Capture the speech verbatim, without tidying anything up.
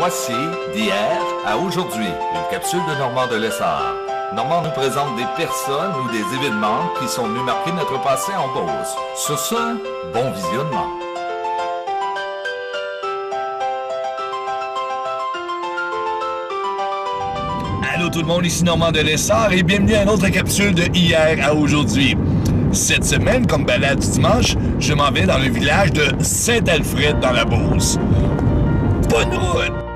Voici d'hier à aujourd'hui, une capsule de Normand de Lessard. Normand nous présente des personnes ou des événements qui sont venus marquer notre passé en Beauce. Sur ce, bon visionnement. Allô tout le monde, ici Normand de Lessard et bienvenue à une autre capsule de hier à aujourd'hui. Cette semaine, comme balade du dimanche, je m'en vais dans le village de Saint-Alfred dans la Beauce. Bonne route!